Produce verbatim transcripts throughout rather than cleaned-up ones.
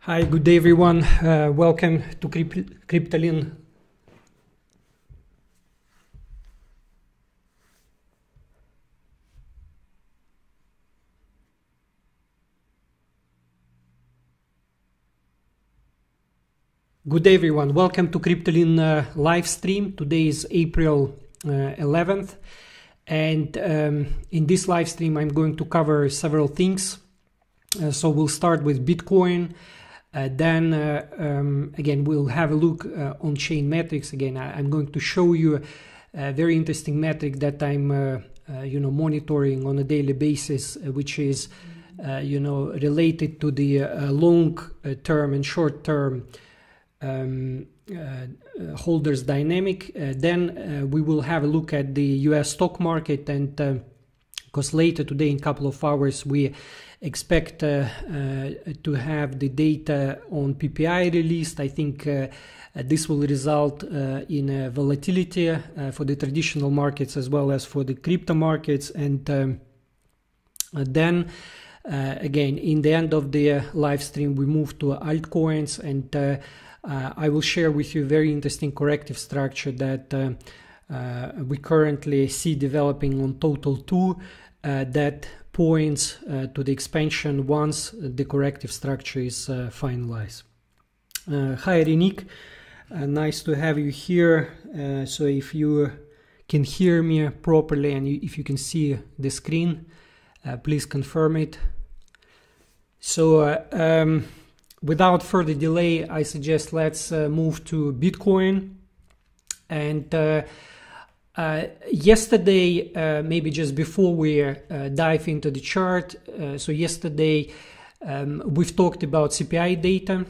Hi, good day everyone. Uh, welcome to Crypt Cryptoline. Good day everyone. Welcome to Cryptoline uh, live stream. Today is April uh, eleventh, and um, in this live stream I'm going to cover several things. Uh, so we'll start with Bitcoin. Uh, then uh, um, again we'll have a look uh, on chain metrics. Again, I, I'm going to show you a very interesting metric that I'm uh, uh, you know monitoring on a daily basis, uh, which is uh, you know related to the uh, long uh, term and short term um, uh, holders dynamic. Uh, then uh, we will have a look at the U S stock market, and uh, because later today in a couple of hours we expect uh, uh, to have the data on P P I released. I think uh, uh, this will result uh, in uh, volatility uh, for the traditional markets as well as for the crypto markets. And um, uh, then uh, again, in the end of the uh, live stream, we move to altcoins, and uh, uh, I will share with you a very interesting corrective structure that uh, uh, we currently see developing on Total two uh, that points uh, to the expansion once the corrective structure is uh, finalized. Uh, hi Renik, uh, nice to have you here. Uh, so if you can hear me properly and you, if you can see the screen, uh, please confirm it. So uh, um, without further delay, I suggest let's uh, move to Bitcoin. And uh, Uh, yesterday, uh, maybe just before we uh, dive into the chart, uh, so yesterday um, we've talked about C P I data,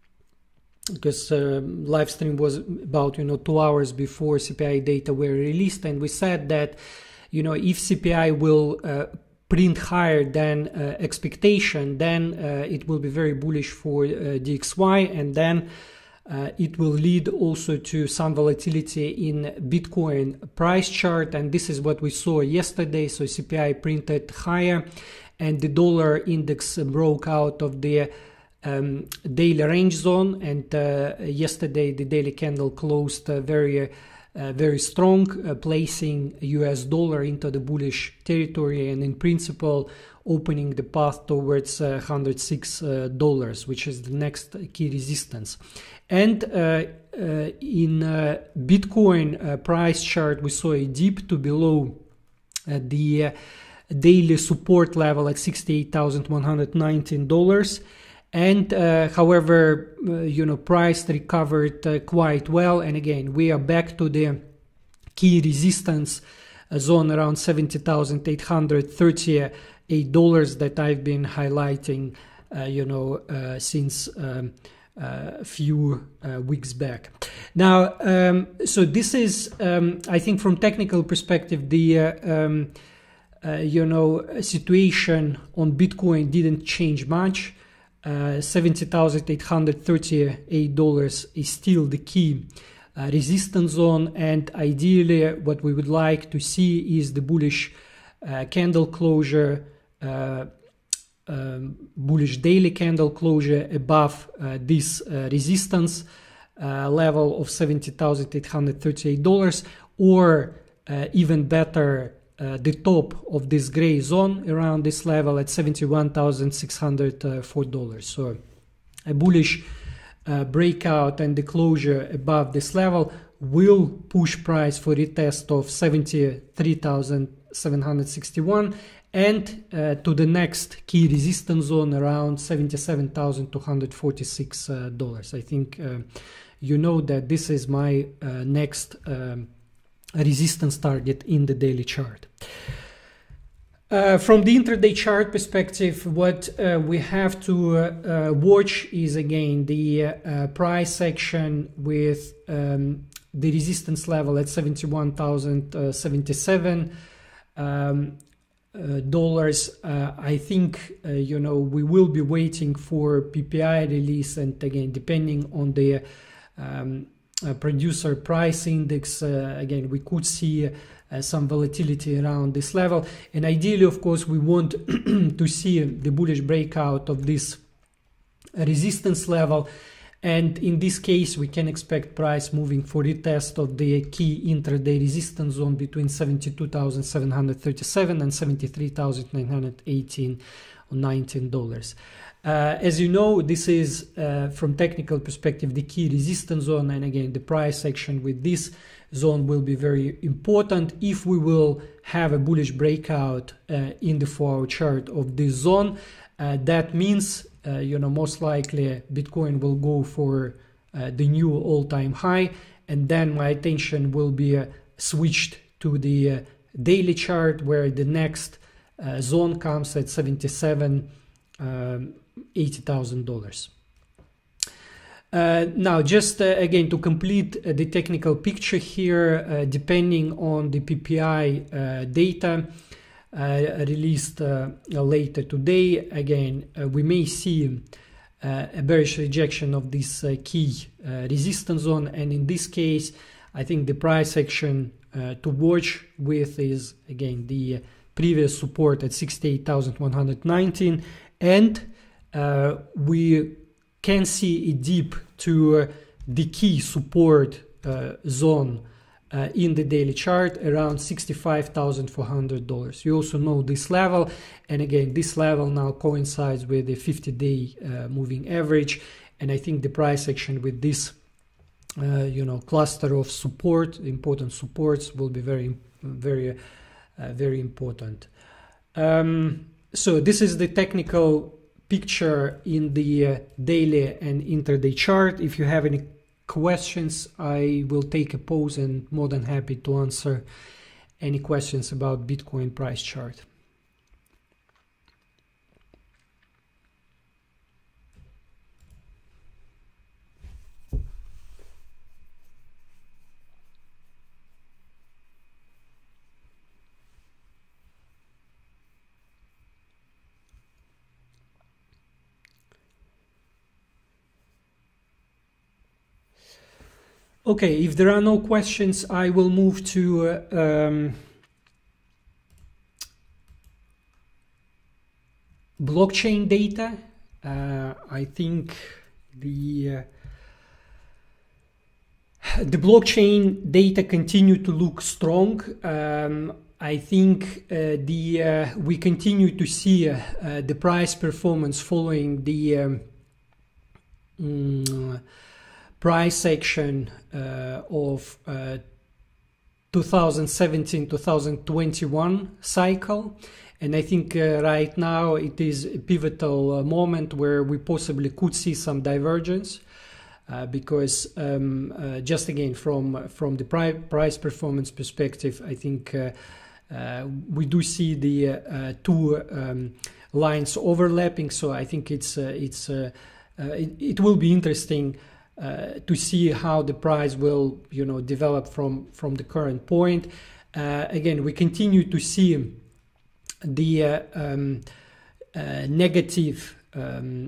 because uh, live stream was about you know two hours before C P I data were released, and we said that you know if C P I will uh, print higher than uh, expectation, then uh, it will be very bullish for uh, D X Y, and then Uh, it will lead also to some volatility in Bitcoin price chart, and this is what we saw yesterday. So C P I printed higher, and the dollar index broke out of the um, daily range zone. And uh, yesterday the daily candle closed uh, very, uh, very strong, uh, placing U S dollar into the bullish territory, and in principle opening the path towards uh, one hundred six dollars, uh, which is the next key resistance. And uh, uh, in uh, Bitcoin uh, price chart, we saw a dip to below uh, the uh, daily support level at sixty-eight thousand one hundred nineteen dollars. And uh, however, uh, you know, price recovered uh, quite well. And again, we are back to the key resistance uh, zone around seventy thousand eight hundred thirty-eight dollars that I've been highlighting, uh, you know, uh, since um, a uh, few uh, weeks back. Now, um, so this is, um, I think, from technical perspective, the uh, um, uh, you know situation on Bitcoin didn't change much. Uh, seventy thousand eight hundred thirty-eight dollars is still the key uh, resistance zone, and ideally, what we would like to see is the bullish uh, candle closure. Uh, Um, bullish daily candle closure above uh, this uh, resistance uh, level of seventy thousand eight hundred thirty-eight dollars, or uh, even better, uh, the top of this gray zone around this level at seventy-one thousand six hundred four dollars. So a bullish uh, breakout and the closure above this level will push price for retest of seventy-three thousand seven hundred sixty-one, and uh, to the next key resistance zone around seventy-seven thousand two hundred forty-six dollars. Uh, I think uh, you know that this is my uh, next um, resistance target in the daily chart. Uh, from the intraday chart perspective, what uh, we have to uh, uh, watch is again the uh, price action with um, the resistance level at seventy-one thousand seventy-seven. Um, Uh, dollars. uh, I think uh, you know we will be waiting for P P I release, and again depending on the um, uh, producer price index, uh, again we could see uh, some volatility around this level, and ideally of course we want to see the bullish breakout of this resistance level. And in this case, we can expect price moving for retest of the key intraday resistance zone between seventy-two thousand seven hundred thirty-seven and seventy-three thousand nine hundred eighteen or nineteen dollars. Uh, as you know, this is uh, from technical perspective the key resistance zone, and again the price action with this zone will be very important. If we will have a bullish breakout uh, in the four hour chart of this zone, uh, that means Uh, you know, most likely Bitcoin will go for uh, the new all-time high, and then my attention will be uh, switched to the uh, daily chart, where the next uh, zone comes at seventy-seven, um, eighty thousand dollars. Uh, now, just uh, again to complete uh, the technical picture here, uh, depending on the P P I uh, data Uh, released uh, later today, again uh, we may see uh, a bearish rejection of this uh, key uh, resistance zone, and in this case I think the price action uh, to watch with is again the previous support at sixty-eight thousand one hundred nineteen, and uh, we can see a dip to uh, the key support uh, zone Uh, in the daily chart around sixty-five thousand four hundred dollars. You also know this level, and again this level now coincides with the fifty day uh, moving average, and I think the price action with this uh, you know cluster of support, important supports, will be very very uh, very important. Um, so this is the technical picture in the uh, daily and intraday chart. If you have any questions, I will take a pause and more than happy to answer any questions about Bitcoin price chart. Okay, if there are no questions, I will move to uh, um, blockchain data. Uh, I think the uh, the blockchain data continue to look strong. Um, I think uh, the uh, we continue to see uh, uh, the price performance following the um, mm, price action uh, of uh, two thousand seventeen two thousand twenty-one cycle, and I think uh, right now it is a pivotal uh, moment where we possibly could see some divergence, uh, because um, uh, just again from from the pri price performance perspective, I think uh, uh, we do see the uh, two um, lines overlapping. So I think it's uh, it's uh, uh, it, it will be interesting Uh, to see how the price will, you know, develop from from the current point. Uh, again, we continue to see the uh, um, uh, negative um,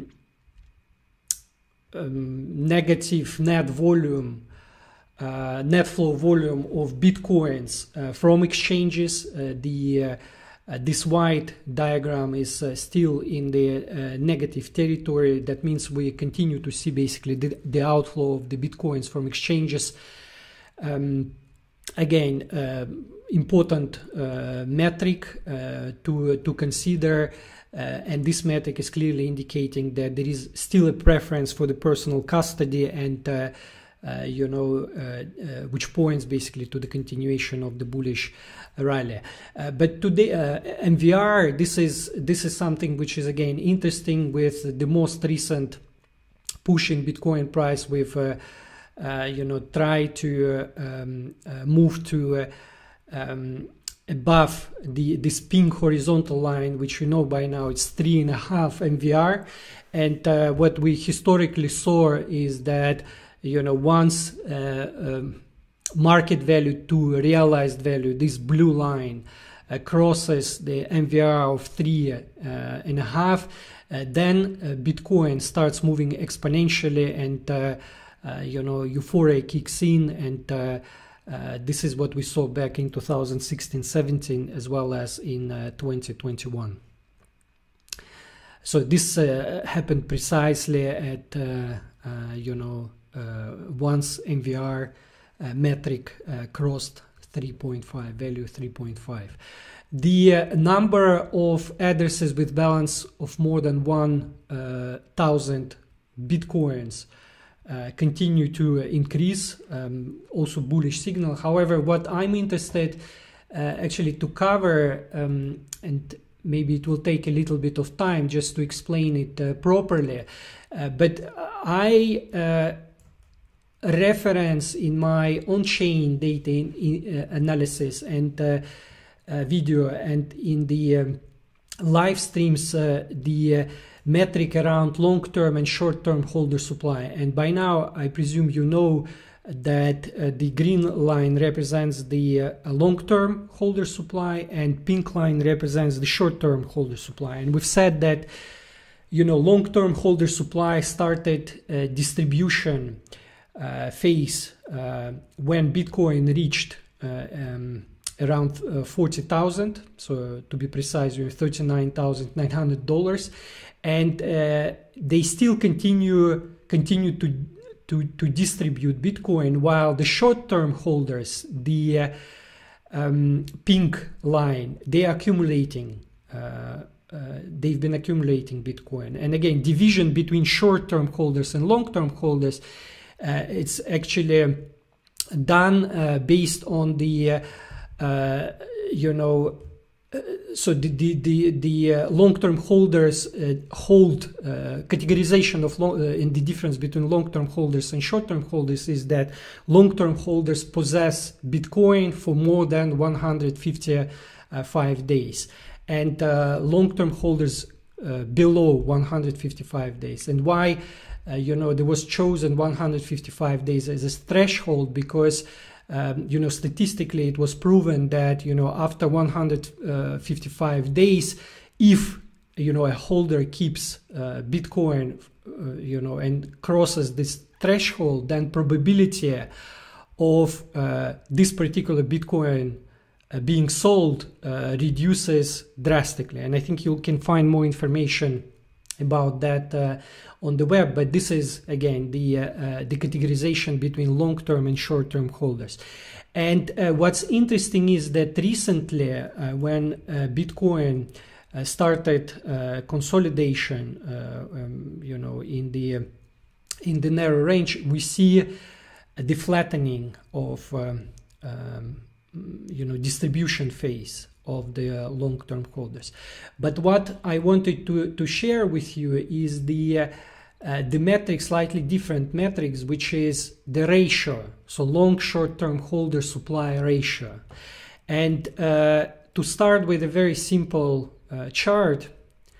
um, negative net volume, uh, net flow volume of Bitcoins uh, from exchanges. Uh, the uh, Uh, this white diagram is uh, still in the uh, negative territory. That means we continue to see basically the, the outflow of the Bitcoins from exchanges. Um, again, uh, important uh, metric uh, to, to consider, uh, and this metric is clearly indicating that there is still a preference for the personal custody, and uh, Uh, you know, uh, uh, which points basically to the continuation of the bullish rally. Uh, but today, uh, M V R, this is this is something which is again interesting with the most recent push in Bitcoin price. With uh, uh, you know, try to uh, um, uh, move to uh, um, above the this pink horizontal line, which you know by now it's three and a half M V R, and uh, what we historically saw is that, you know, once uh, um, market value to realized value, this blue line uh, crosses the M V R of three uh, and a half, uh, then uh, Bitcoin starts moving exponentially, and uh, uh, you know, euphoria kicks in, and uh, uh, this is what we saw back in two thousand sixteen seventeen as well as in uh, twenty twenty-one. so this uh, happened precisely at uh, uh, you know uh, once M V R uh, metric uh, crossed three point five, value three point five. The uh, number of addresses with balance of more than one thousand bitcoins uh, continue to increase, um, also bullish signal. However, what I'm interested uh, actually to cover, um, and maybe it will take a little bit of time just to explain it uh, properly, uh, but I uh, reference in my on-chain data in, in, uh, analysis and uh, uh, video and in the um, live streams uh, the uh, metric around long-term and short-term holder supply. And by now I presume you know that uh, the green line represents the uh, long-term holder supply and pink line represents the short-term holder supply. And we've said that, you know, long-term holder supply started uh, distribution uh, phase uh, when Bitcoin reached uh, um, around uh, forty thousand, so to be precise, thirty-nine thousand nine hundred dollars, and uh, they still continue continue to to to distribute Bitcoin, while the short-term holders, the uh, um, pink line, they are accumulating. Uh, uh, they've been accumulating Bitcoin, and again, division between short-term holders and long-term holders, uh, it's actually done uh, based on the uh, Uh, you know, uh, so the the the, the uh, long-term holders uh, hold uh, categorization of long, uh, in the difference between long-term holders and short-term holders is that long-term holders possess Bitcoin for more than one hundred fifty-five days, and uh, long-term holders uh, below one hundred fifty-five days. And why, uh, you know, there was chosen one hundred fifty-five days as a threshold, because Um, you know, statistically, it was proven that, you know, after one hundred fifty-five days, if, you know, a holder keeps uh, Bitcoin, uh, you know, and crosses this threshold, then probability of uh, this particular Bitcoin uh, being sold uh, reduces drastically. And I think you can find more information about that uh, on the web, but this is again the uh, uh, the categorization between long-term and short-term holders. And uh, what's interesting is that recently, uh, when uh, Bitcoin uh, started uh, consolidation, uh, um, you know, in the uh, in the narrow range, we see the flattening of um, um, you know, distribution phase of the uh, long-term holders. But what I wanted to, to share with you is the uh, uh, the metric, slightly different metrics, which is the ratio, so long short-term holder supply ratio. And uh, to start with a very simple uh, chart,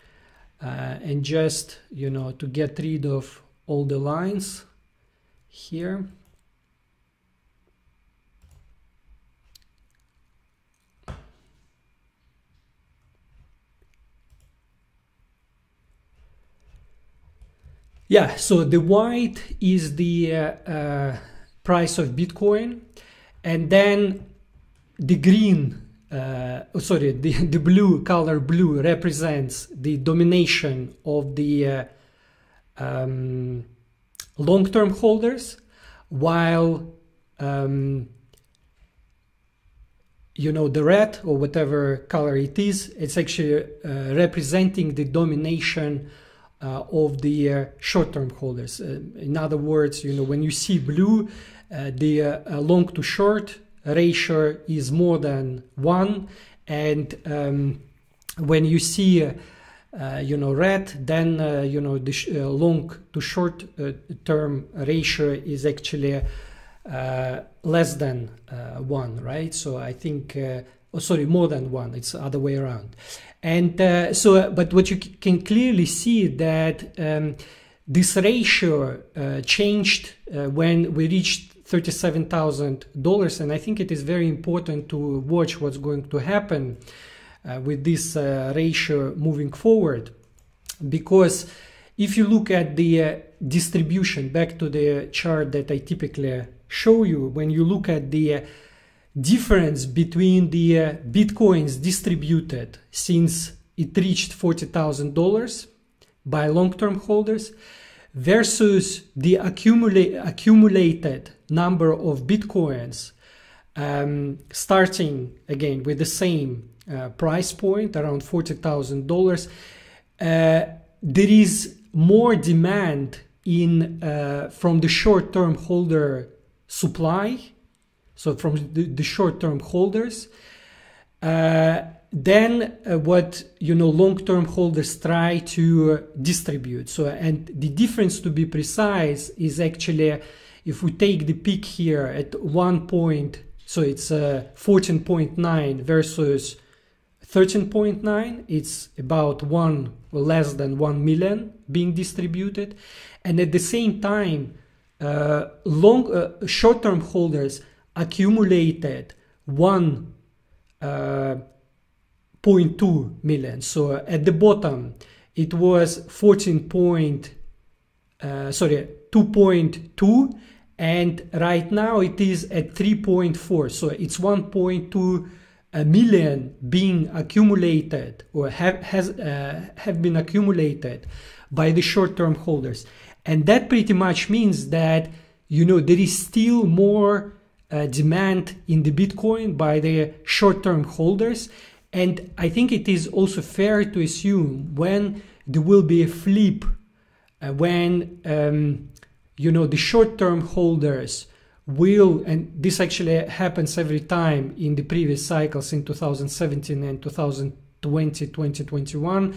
uh, and just, you know, to get rid of all the lines here. Yeah, so the white is the uh, uh, price of Bitcoin, and then the green, uh, oh, sorry, the, the blue color blue represents the domination of the uh, um, long-term holders, while um, you know, the red or whatever color it is, it's actually uh, representing the domination Uh, of the uh, short-term holders. Uh, in other words, you know, when you see blue, uh, the uh, long to short ratio is more than one, and um, when you see uh, uh, you know, red, then uh, you know, the sh uh, long to short uh, term ratio is actually uh, less than uh, one, right? So I think uh, oh, sorry, more than one, it's the other way around. And uh, so, but what you can clearly see that um, this ratio uh, changed uh, when we reached thirty-seven thousand dollars, and I think it is very important to watch what's going to happen uh, with this uh, ratio moving forward, because if you look at the uh, distribution, back to the chart that I typically show you, when you look at the uh, difference between the uh, Bitcoins distributed since it reached forty thousand dollars by long-term holders versus the accumulate, accumulated number of Bitcoins, um, starting again with the same uh, price point around forty thousand dollars. Uh, there is more demand in uh, from the short-term holder supply, so from the, the short-term holders, uh, then uh, what you know long-term holders try to uh, distribute. So, and the difference, to be precise, is actually if we take the peak here at one point, so it's uh, fourteen point nine versus thirteen point nine, it's about one or less than one million being distributed, and at the same time, uh, long uh, short-term holders accumulated one uh, point two million. So at the bottom it was fourteen point uh, sorry two point two, and right now it is at three point four. So it's one point two a million being accumulated or have has uh, have been accumulated by the short-term holders, and that pretty much means that you know there is still more uh, demand in the Bitcoin by the short-term holders. And I think it is also fair to assume when there will be a flip, uh, when um, you know the short-term holders will, and this actually happens every time in the previous cycles in two thousand seventeen and two thousand twenty, twenty twenty-one,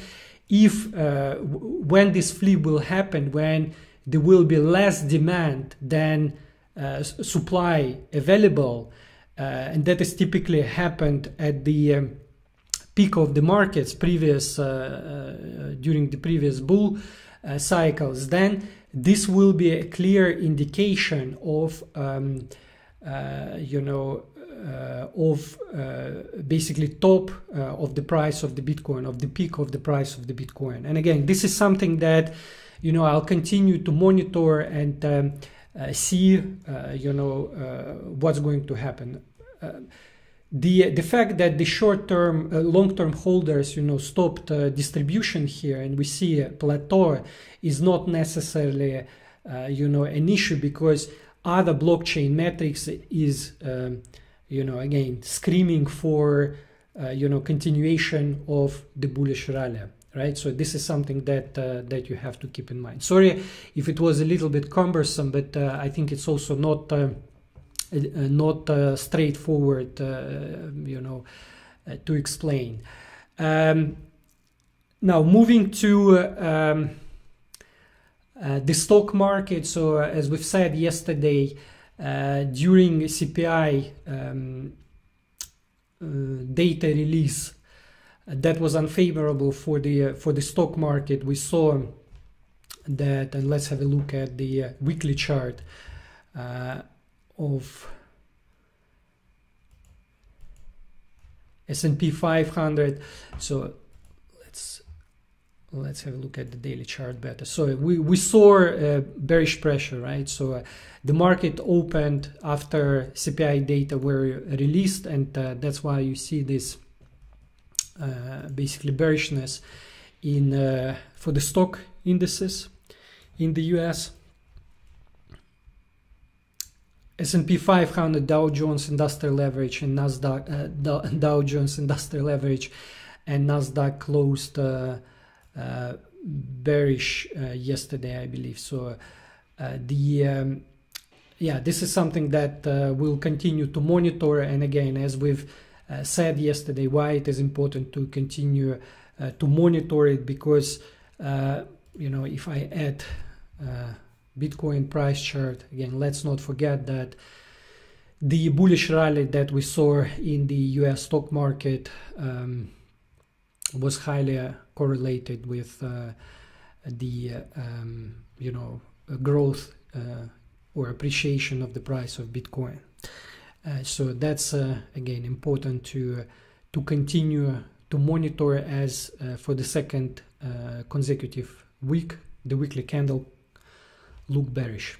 if uh, when this flip will happen, when there will be less demand than uh, supply available, uh, and that has typically happened at the um, peak of the markets previous uh, uh, during the previous bull uh, cycles, then this will be a clear indication of um, uh, you know uh, of uh, basically top uh, of the price of the Bitcoin, of the peak of the price of the Bitcoin. And again, this is something that you know I'll continue to monitor and um, uh, see uh, you know uh, what's going to happen. Uh, The, the fact that the short-term, uh, long-term holders, you know, stopped uh, distribution here and we see a plateau is not necessarily, uh, you know, an issue, because other blockchain metrics is, um, you know, again, screaming for, uh, you know, continuation of the bullish rally, right? So this is something that uh, that you have to keep in mind. Sorry if it was a little bit cumbersome, but uh, I think it's also not... Uh, Uh, not uh, straightforward, uh, you know, uh, to explain. Um, now, moving to uh, um, uh, the stock market. So, uh, as we've said yesterday, uh, during C P I um, uh, data release, uh, that was unfavorable for the uh, for the stock market. We saw that, and let's have a look at the uh, weekly chart. Uh, of S and P five hundred. So let's let's have a look at the daily chart better. So we, we saw uh, bearish pressure, right? So uh, the market opened after C P I data were released, and uh, that's why you see this uh, basically bearishness in uh, for the stock indices in the U S. S and P five hundred, Dow Jones Industrial Average, and Nasdaq, uh, Dow, Dow Jones Industrial Average, and Nasdaq closed uh, uh, bearish uh, yesterday, I believe. So uh, the um, yeah, this is something that uh, we'll continue to monitor. And again, as we've uh, said yesterday, why it is important to continue uh, to monitor it, because uh, you know if I add uh, Bitcoin price chart again, let's not forget that the bullish rally that we saw in the U S stock market um, was highly uh, correlated with uh, the uh, um, you know growth uh, or appreciation of the price of Bitcoin. Uh, so that's uh, again important to uh, to continue to monitor, as uh, for the second uh, consecutive week the weekly candle look bearish.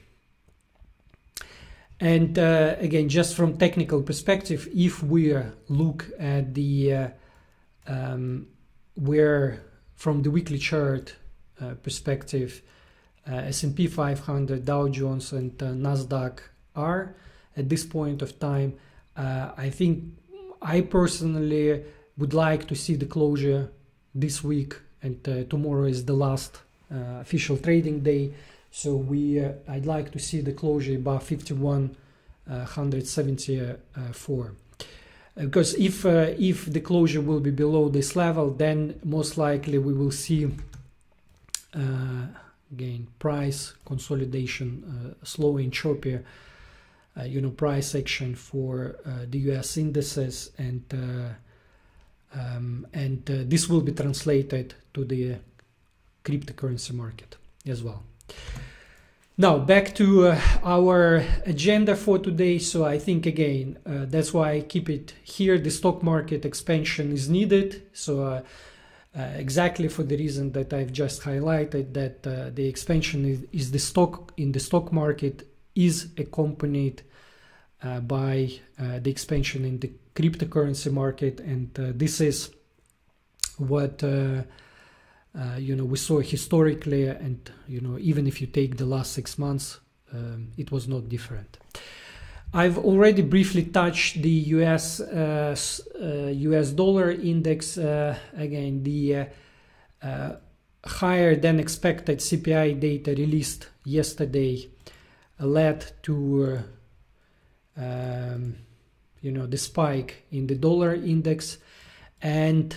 And uh, again, just from technical perspective, if we uh, look at the uh, um, where from the weekly chart uh, perspective, uh, S and P five hundred, Dow Jones, and uh, Nasdaq are at this point of time. Uh, I think I personally would like to see the closure this week, and uh, tomorrow is the last uh, official trading day. So we, uh, I'd like to see the closure above fifty-one seventy-four. Because if uh, if the closure will be below this level, then most likely we will see uh, again price consolidation, uh, slow and choppier, uh, you know, price action for uh, the U S indices, and uh, um, and uh, this will be translated to the cryptocurrency market as well. Now back to uh, our agenda for today. So I think again uh, that's why I keep it here. The stock market expansion is needed. So uh, uh, exactly for the reason that I've just highlighted, that uh, the expansion is, is the stock in the stock market is accompanied uh, by uh, the expansion in the cryptocurrency market, and uh, this is what uh, Uh, you know, we saw historically, and you know, even if you take the last six months, um, it was not different. I've already briefly touched the U S uh, uh, U S dollar index. Uh, again, the uh, uh, higher than expected C P I data released yesterday led to uh, um, you know, the spike in the dollar index, and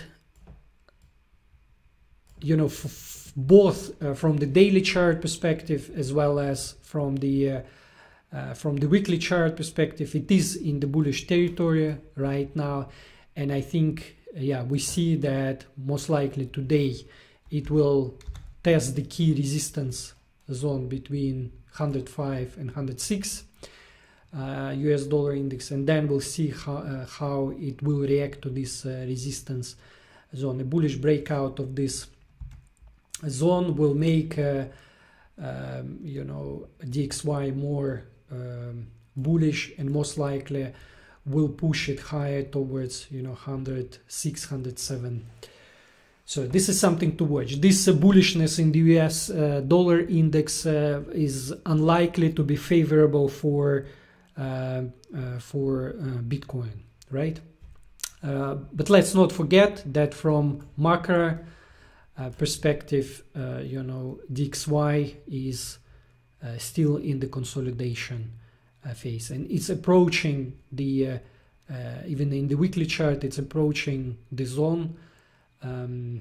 you know, f both uh, from the daily chart perspective as well as from the uh, uh, from the weekly chart perspective, it is in the bullish territory right now. And I think, yeah, we see that most likely today it will test the key resistance zone between one hundred five and one hundred six uh, U S dollar index, and then we'll see how, uh, how it will react to this uh, resistance zone. A bullish breakout of this zone will make uh, um, you know, D X Y more um, bullish, and most likely will push it higher towards, you know, one hundred six, one hundred seven. So this is something to watch. This uh, bullishness in the U S uh, dollar index uh, is unlikely to be favorable for uh, uh, for uh, Bitcoin, right? Uh, but let's not forget that from macro Uh, perspective, uh, you know, D X Y is uh, still in the consolidation uh, phase, and it's approaching the uh, uh, even in the weekly chart, it's approaching the zone um,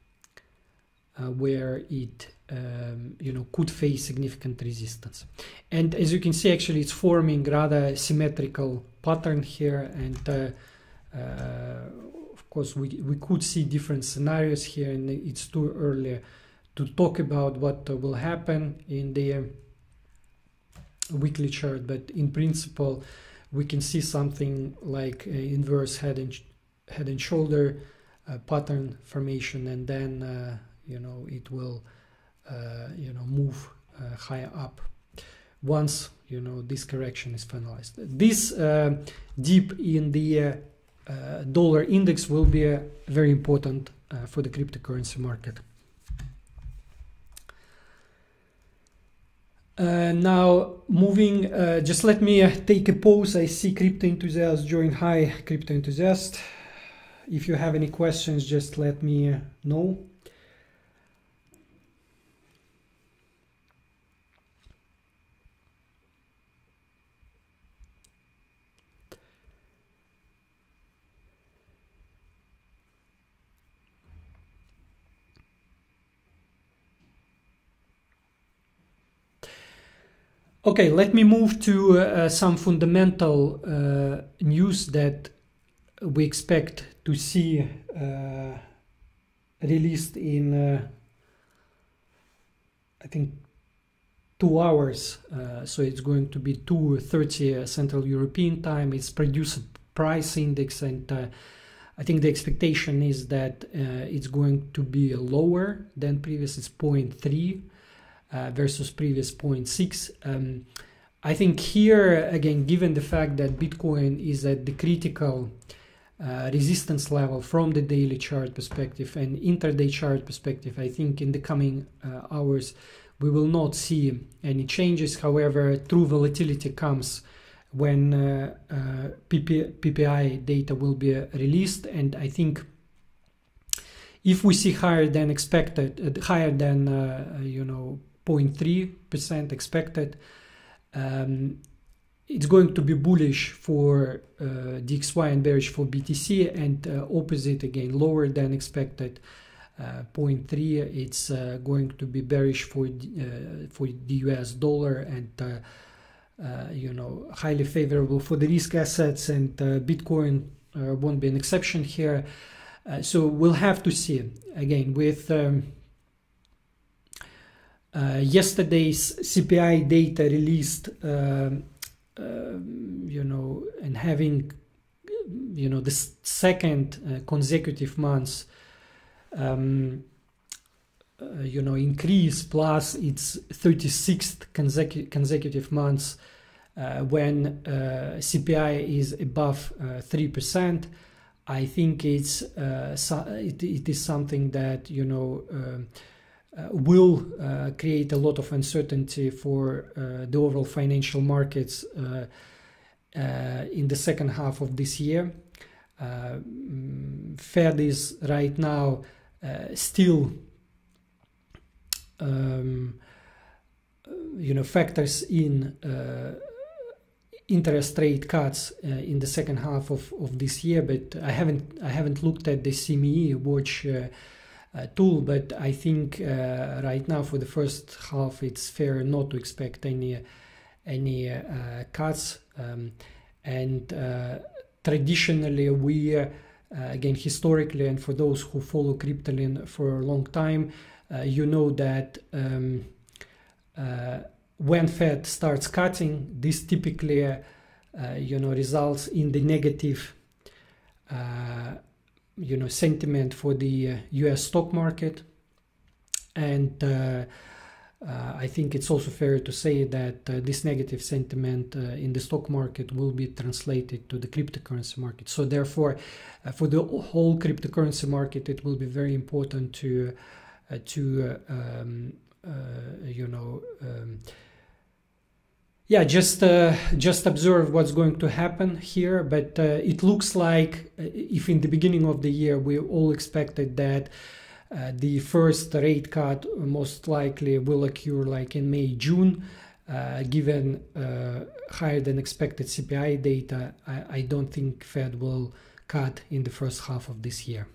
uh, where it um, you know, could face significant resistance. And as you can see, actually it's forming rather symmetrical pattern here, and uh, uh, of course, we, we could see different scenarios here, and it's too early to talk about what uh, will happen in the uh, weekly chart. But in principle, we can see something like uh, inverse head and head and shoulder uh, pattern formation, and then uh, you know, it will uh, you know, move uh, higher up once, you know, this correction is finalized. This uh, dip in the uh, Uh, dollar index will be uh, very important uh, for the cryptocurrency market. Uh, now moving, uh, just let me uh, take a pause. I see crypto enthusiasts join. Hi, crypto enthusiast. If you have any questions, just let me uh, know. Okay, let me move to uh, some fundamental uh, news that we expect to see uh, released in, uh, I think, two hours. Uh, so it's going to be two thirty uh, Central European time. It's Producer Price Index, and uh, I think the expectation is that uh, it's going to be lower than previous. It's zero point three. Uh, versus previous zero point six. Um, I think here, again, given the fact that Bitcoin is at the critical uh, resistance level from the daily chart perspective and intraday chart perspective, I think in the coming uh, hours we will not see any changes. However, true volatility comes when uh, uh, P P I data will be released, and I think if we see higher than expected, uh, higher than uh, you know zero point three percent expected, um, it's going to be bullish for uh, D X Y and bearish for B T C, and uh, opposite again, lower than expected, uh, zero point three. It's uh, going to be bearish for uh, for the U S dollar, and uh, uh, you know highly favorable for the risk assets, and uh, Bitcoin uh, won't be an exception here. Uh, so we'll have to see again with. Um, uh, yesterday's C P I data released. Uh, Uh, you know, and having, you know, the second uh, consecutive months, um, uh, you know, increase, plus its thirty-sixth consecu consecutive months uh, when uh, C P I is above uh, three percent. I think it's uh, so it, it is something that, you know, uh, Uh, will uh, create a lot of uncertainty for uh, the overall financial markets uh, uh, in the second half of this year. Uh, Fed is right now uh, still, um, you know, factors in uh, interest rate cuts uh, in the second half of, of this year, but I haven't I haven't looked at the C M E watch. Uh, Uh, tool, but I think uh, right now for the first half it's fair not to expect any any uh, cuts, um, and uh, traditionally we uh, again historically, and for those who follow Cryptolin for a long time, uh, you know that um, uh, when Fed starts cutting, this typically uh, uh, you know results in the negative uh, you know sentiment for the uh, U S stock market, and uh, uh, I think it's also fair to say that uh, this negative sentiment uh, in the stock market will be translated to the cryptocurrency market. So therefore, uh, for the whole cryptocurrency market, it will be very important to uh, to uh, um, uh, you know um, yeah, just uh, just observe what's going to happen here. But uh, it looks like uh, if in the beginning of the year we all expected that uh, the first rate cut most likely will occur like in May, June, uh, given uh, higher than expected C P I data, I, I don't think Fed will cut in the first half of this year.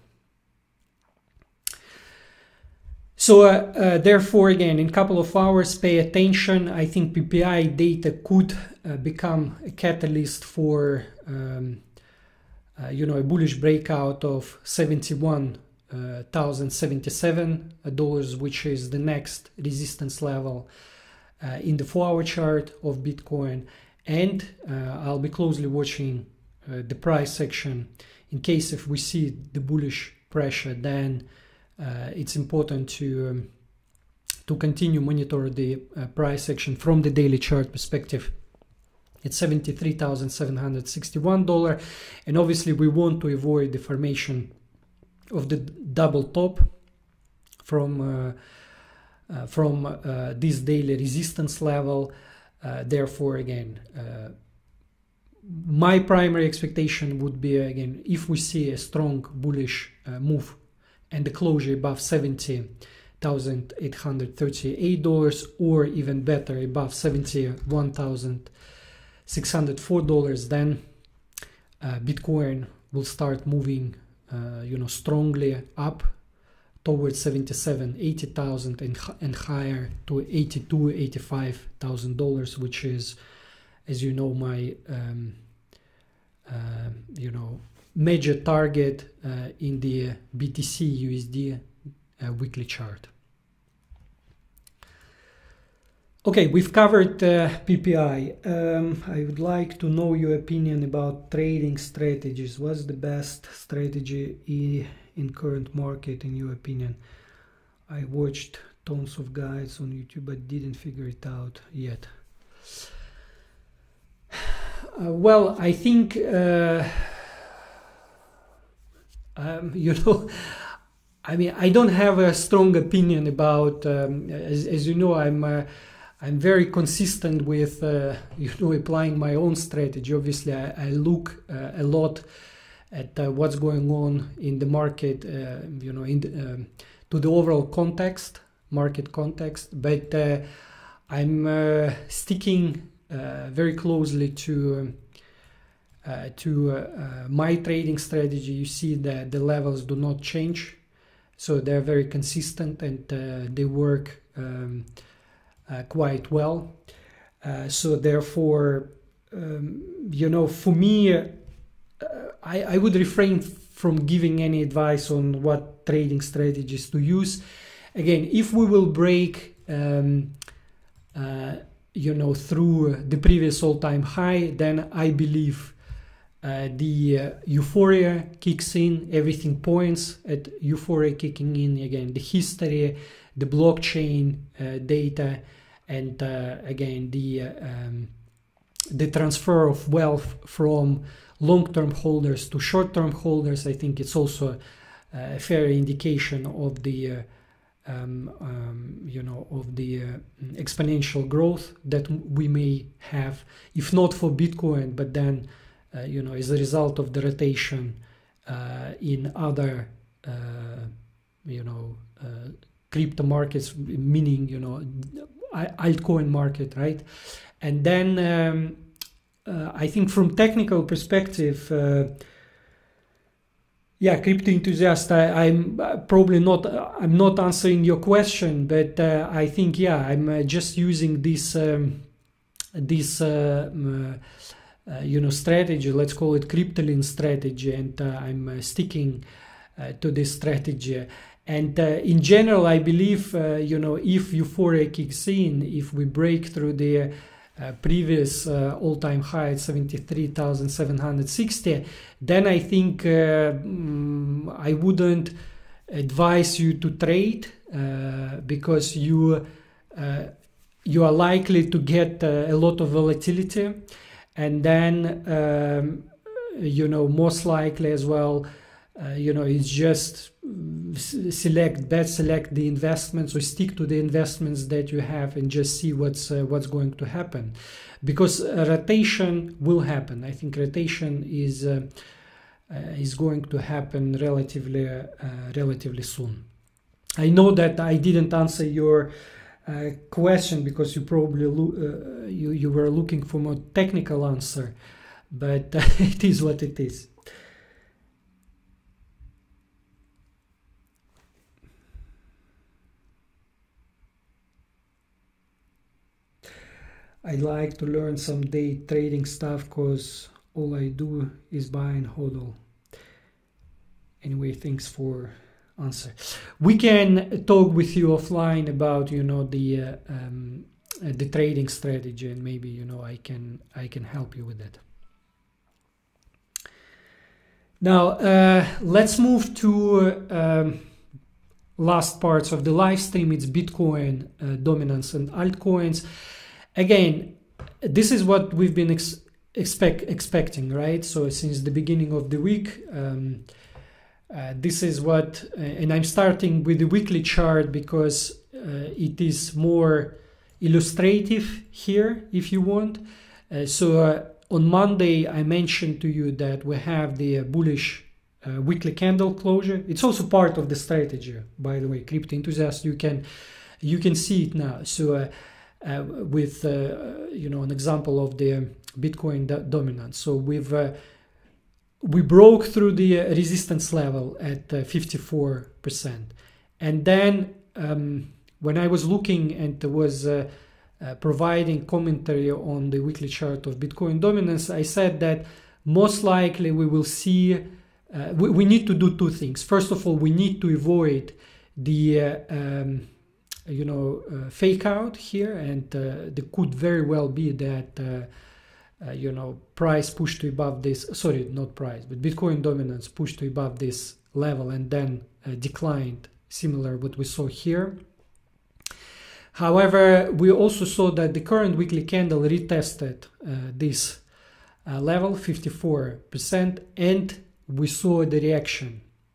So uh, uh, therefore, again, in a couple of hours, pay attention. I think P P I data could uh, become a catalyst for, um, uh, you know, a bullish breakout of seventy-one thousand seventy-seven dollars, which is the next resistance level uh, in the four-hour chart of Bitcoin. And uh, I'll be closely watching uh, the price section in case if we see the bullish pressure, then Uh, it's important to um, to continue monitor the uh, price action from the daily chart perspective. It's seventy-three thousand seven hundred sixty-one dollars, and obviously we want to avoid the formation of the double top from uh, uh, from uh, this daily resistance level. Uh, therefore, again, uh, my primary expectation would be, again, if we see a strong bullish uh, move and the closure above seventy thousand eight hundred thirty-eight dollars, or even better, above seventy-one thousand six hundred four dollars, then uh, Bitcoin will start moving, uh, you know, strongly up towards seventy-seven, eighty thousand and, and higher to eighty-two, eighty-five thousand dollars, which is, as you know, my, um, uh, you know, major target uh, in the B T C U S D uh, weekly chart. Okay, we've covered uh, P P I. Um, I would like to know your opinion about trading strategies. What's the best strategy in, in current market, in your opinion? I watched tons of guides on YouTube, but didn't figure it out yet. Uh, well, I think uh, um, you know, I mean, I don't have a strong opinion about. Um, as, as you know, I'm uh, I'm very consistent with uh, you know applying my own strategy. Obviously, I, I look uh, a lot at uh, what's going on in the market. Uh, you know, in the, um, to the overall context, market context. But uh, I'm uh, sticking uh, very closely to. Uh, to uh, uh, my trading strategy. You see that the levels do not change. So they're very consistent and uh, they work um, uh, quite well. Uh, so therefore, um, you know, for me, uh, I, I would refrain from giving any advice on what trading strategies to use. Again, if we will break, um, uh, you know, through the previous all-time high, then I believe Uh, the uh, euphoria kicks in, everything points at euphoria kicking in again, the history, the blockchain uh, data, and uh, again the uh, um, the transfer of wealth from long-term holders to short-term holders. I think it's also a fair indication of the uh, um, um, you know of the uh, exponential growth that we may have, if not for Bitcoin, but then Uh, you know, as a result of the rotation uh, in other, uh, you know, uh, crypto markets, meaning, you know, altcoin market, right? And then um, uh, I think from technical perspective, uh, yeah, crypto enthusiast, I, I'm probably not, I'm not answering your question, but uh, I think, yeah, I'm uh, just using this, um, this, uh, uh, Uh, you know, strategy, let's call it cryptolin strategy, and uh, I'm uh, sticking uh, to this strategy. And uh, in general, I believe, uh, you know, if euphoria kicks in, if we break through the uh, previous uh, all-time high at seventy-three thousand seven hundred sixty, then I think uh, mm, I wouldn't advise you to trade uh, because you uh, you are likely to get uh, a lot of volatility. And then, um, you know, most likely as well, uh, you know, it's just select, best select the investments or stick to the investments that you have and just see what's uh, what's going to happen, because uh, rotation will happen. I think rotation is uh, uh, is going to happen relatively uh, relatively soon. I know that I didn't answer your Uh, question because you probably uh, you you were looking for more technical answer, but uh, it is what it is. I like to learn some day trading stuff because all I do is buy and hodl. Anyway, thanks for answer. We can talk with you offline about, you know, the uh, um, uh, the trading strategy, and maybe, you know, I can I can help you with that. Now uh, let's move to uh, um, last parts of the live stream. It's Bitcoin uh, dominance and altcoins. Again, this is what we've been ex expect expecting, right? So since the beginning of the week. Um, Uh, this is what, uh, and I'm starting with the weekly chart because uh, it is more illustrative here, if you want. Uh, so uh, on Monday, I mentioned to you that we have the uh, bullish uh, weekly candle closure. It's also part of the strategy, by the way, crypto enthusiasts. You can you can see it now. So uh, uh, with uh, you know, an example of the Bitcoin do dominance. So we've uh, we broke through the uh, resistance level at uh, fifty-four percent, and then um, when I was looking and was uh, uh, providing commentary on the weekly chart of Bitcoin dominance, I said that most likely we will see, uh, we, we need to do two things. First of all, we need to avoid the uh, um, you know uh, fake out here, and uh, there could very well be that uh, Uh, you know, price pushed to above this, sorry, not price, but Bitcoin dominance pushed to above this level and then uh, declined, similar what we saw here. However, we also saw that the current weekly candle retested uh, this uh, level, fifty-four percent, and we saw the reaction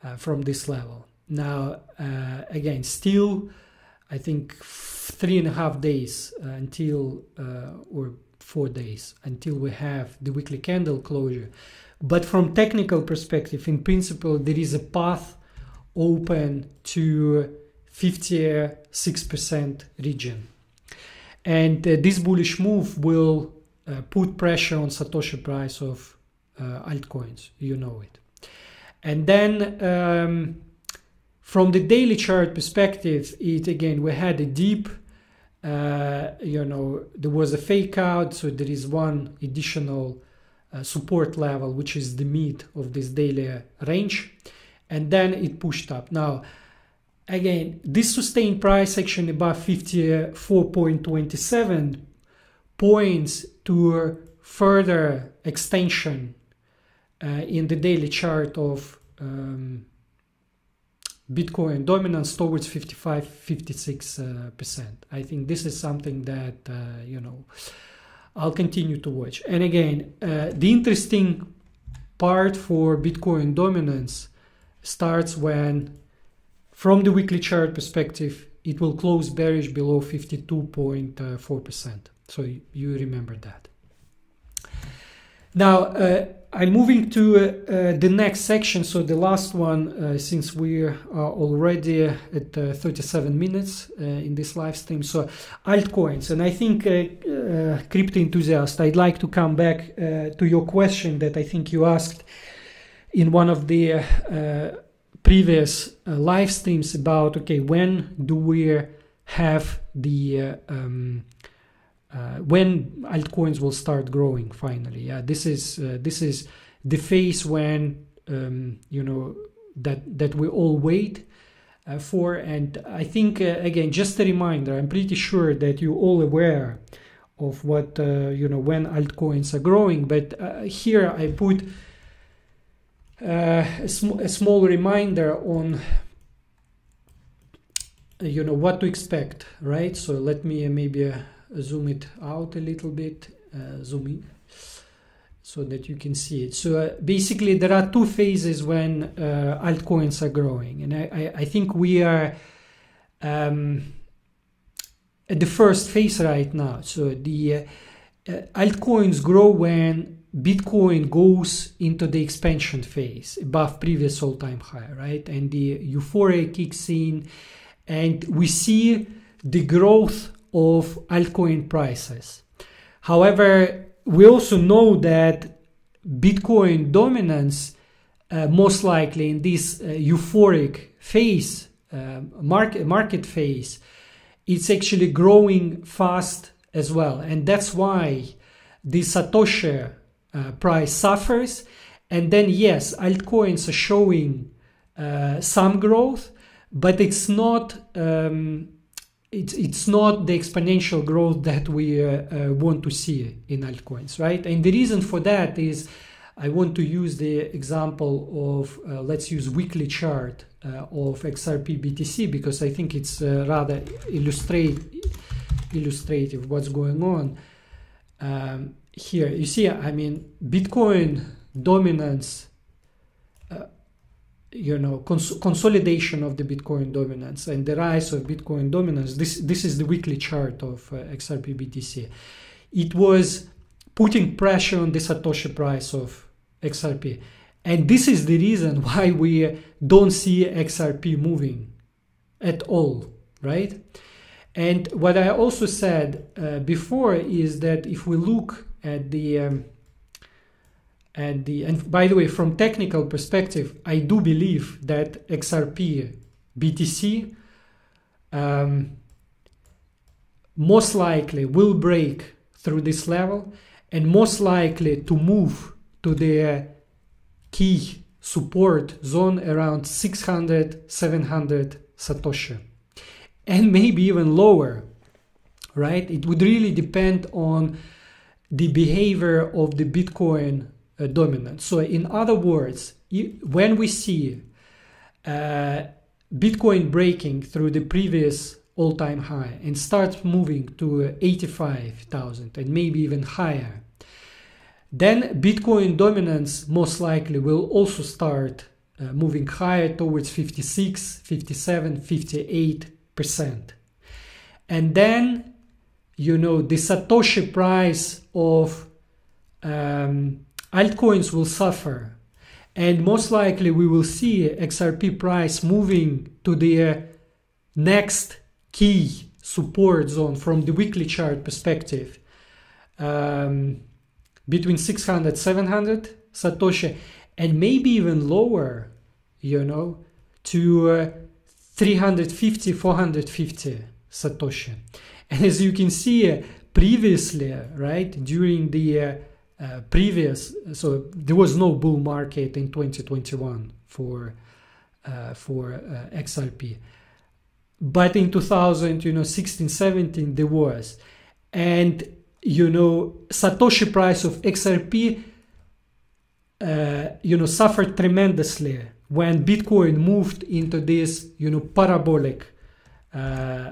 uh, from this level. Now, uh, again, still, I think three and a half days until, uh, or four days until we have the weekly candle closure. But from technical perspective, in principle, there is a path open to fifty-six percent region. And uh, this bullish move will uh, put pressure on Satoshi price of uh, altcoins, you know it. And then um, from the daily chart perspective, it again, we had a deep, uh, you know, there was a fake out, so there is one additional uh, support level, which is the mid of this daily range, and then it pushed up. Now, again, this sustained price action above fifty-four point two seven points to further extension uh, in the daily chart of um, Bitcoin dominance towards fifty-five, fifty-six percent. I think this is something that, uh, you know, I'll continue to watch. And again, uh, the interesting part for Bitcoin dominance starts when, from the weekly chart perspective, it will close bearish below fifty-two point four percent. So you remember that. Now, uh, I'm moving to uh, the next section. So the last one, uh, since we are already at uh, thirty-seven minutes uh, in this live stream. So altcoins. And I think, uh, uh, crypto enthusiast, I'd like to come back uh, to your question that I think you asked in one of the uh, previous uh, live streams about, okay, when do we have the uh, um, uh, when altcoins will start growing finally? Yeah, this is uh, this is the phase when um, you know that that we all wait uh, for. And I think uh, again, just a reminder, I'm pretty sure that you're all aware of what uh, you know when altcoins are growing, but uh, here I put Uh, a, sm a small reminder on uh, you know what to expect, right? So let me uh, maybe uh, zoom it out a little bit, uh, zoom in, so that you can see it. So uh, basically there are two phases when uh, altcoins are growing, and I, I, I think we are um, at the first phase right now. So the uh, uh, altcoins grow when Bitcoin goes into the expansion phase above previous all-time high, right? And the euphoria kicks in, and we see the growth of altcoin prices. However, we also know that Bitcoin dominance, uh, most likely in this uh, euphoric phase, uh, market, market phase, it's actually growing fast as well. And that's why the Satoshi Uh, price suffers, and then yes, altcoins are showing uh, some growth, but it's not um, it's it's not the exponential growth that we uh, uh, want to see in altcoins, right? And the reason for that is I want to use the example of uh, let's use weekly chart uh, of X R P B T C, because I think it's uh, rather illustrate illustrative what's going on. Um, Here, you see, I mean, Bitcoin dominance, uh, you know, cons consolidation of the Bitcoin dominance and the rise of Bitcoin dominance. This, this is the weekly chart of uh, X R P B T C. It was putting pressure on the Satoshi price of X R P. And this is the reason why we don't see X R P moving at all, right? And what I also said uh, before is that if we look at the um, at the and by the way, from technical perspective, I do believe that X R P B T C um, most likely will break through this level and most likely to move to the key support zone around six hundred, seven hundred Satoshi, and maybe even lower, right? It would really depend on the behavior of the Bitcoin uh, dominance. So in other words, when we see uh, Bitcoin breaking through the previous all-time high and start moving to eighty-five thousand and maybe even higher, then Bitcoin dominance most likely will also start uh, moving higher towards fifty-six, fifty-seven, fifty-eight percent. And then, you know, the Satoshi price of um, altcoins will suffer. And most likely we will see X R P price moving to the uh, next key support zone from the weekly chart perspective, um, between six hundred, seven hundred Satoshi, and maybe even lower, you know, to uh, three hundred fifty, four hundred fifty Satoshi. And as you can see uh, previously, right, during the uh, uh, previous, so there was no bull market in twenty twenty-one for uh, for uh, X R P, but in two thousand, you know, sixteen, seventeen there was, and you know, Satoshi price of X R P, uh, you know, suffered tremendously when Bitcoin moved into this, you know, parabolic, uh,